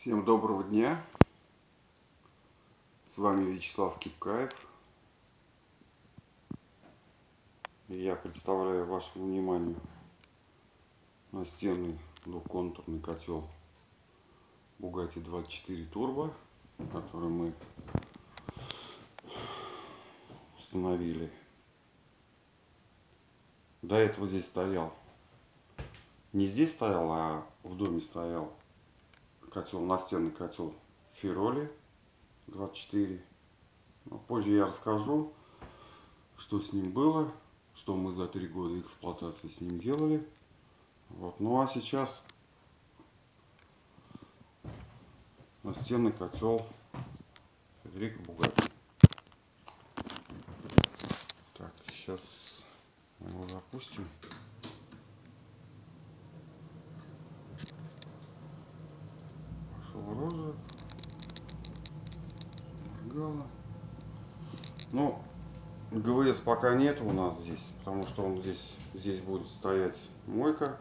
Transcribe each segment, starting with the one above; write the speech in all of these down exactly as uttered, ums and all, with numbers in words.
Всем доброго дня, с вами Вячеслав Кипкаев, и я представляю вашему вниманию настенный двухконтурный котел Bugatti двадцать четыре Turbo, который мы установили. До этого здесь стоял, не здесь стоял, а в доме стоял котел, настенный котел Фироли двадцать четыре. Но позже я расскажу, что с ним было, что мы за три года эксплуатации с ним делали. Вот. Ну а сейчас настенный котел Федерико Бугатти. Так, сейчас мы его запустим. Пошел розжиг. Моргало. Ну, ГВС пока нет у нас здесь, потому что он здесь, здесь будет стоять мойка.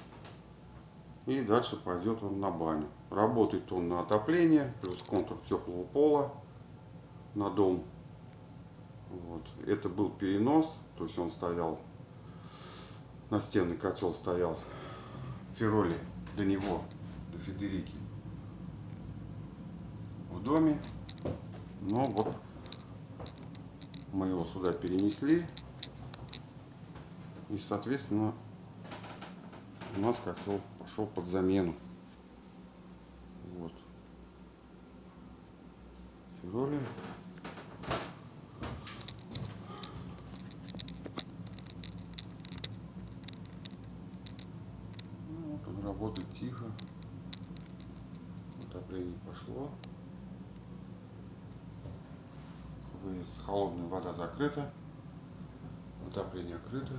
И дальше пойдет он на баню. Работает он на отопление, плюс контур теплого пола на дом. Вот. Это был перенос, то есть он стоял, настенный котел стоял Фироли до него, до Федерики в доме. Но вот мы его сюда перенесли. И, соответственно, у нас котел пошел под замену. Вот. Фироли. Ну, вот он работает тихо. Отопление пошло. Холодная вода закрыта. Отопление открыто.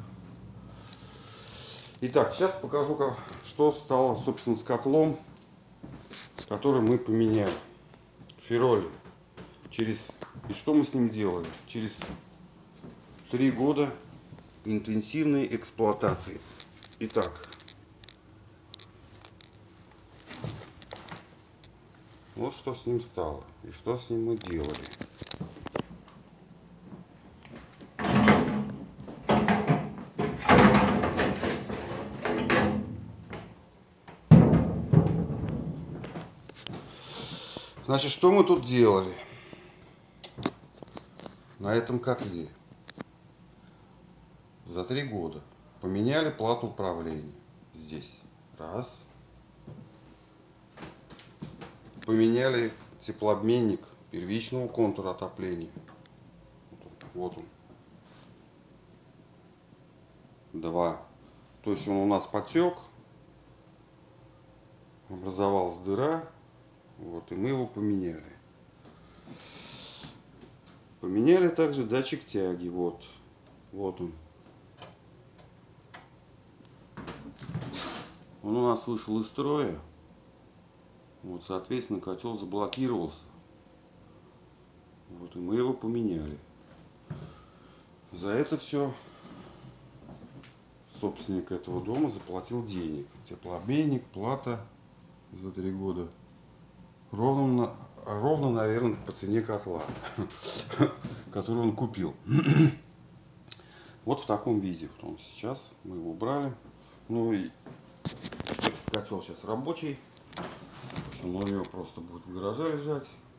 Итак, сейчас покажу, как, что стало, собственно, с котлом, который мы поменяли. Фироли. Через, и что мы с ним делали? Через три года интенсивной эксплуатации. Итак, вот что с ним стало и что с ним мы делали. Значит, что мы тут делали на этом котле? За три года поменяли плату управления. Здесь раз. Поменяли теплообменник первичного контура отопления. Вот он. Два. То есть он у нас потек. Образовалась дыра. Вот, и мы его поменяли. Поменяли также датчик тяги. Вот. Вот он. Он у нас вышел из строя. Вот, соответственно, котел заблокировался. Вот, и мы его поменяли. За это все собственник этого дома заплатил денег. Теплообменник, плата за три года. Ровно, ровно, наверное, по цене котла, который он купил. Вот в таком виде он сейчас. Мы его убрали. Ну и котел сейчас рабочий. Он у него просто будет в гараже лежать.